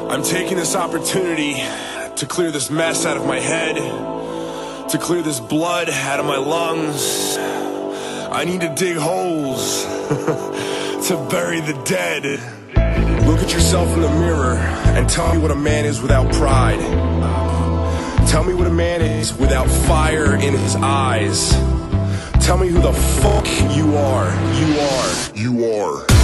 I'm taking this opportunity to clear this mess out of my head, to clear this blood out of my lungs. I need to dig holes to bury the dead. Look at yourself in the mirror and tell me what a man is without pride. Tell me what a man is without fire in his eyes. Tell me who the fuck you are. You are.